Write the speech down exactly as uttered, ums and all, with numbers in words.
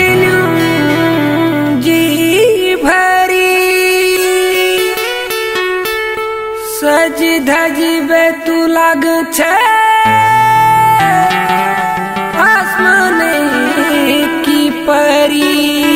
जी भरी सज धजी बे तू लाग छे आसमाने की परी।